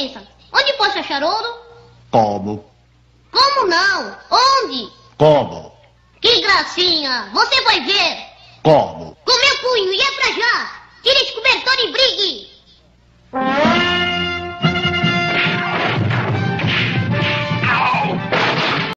licença. Onde posso achar ouro? Como? Como não? Onde? Como? Que gracinha! Você vai ver! Como? Com meu punho e é pra já! Tire esse cobertor e brigue!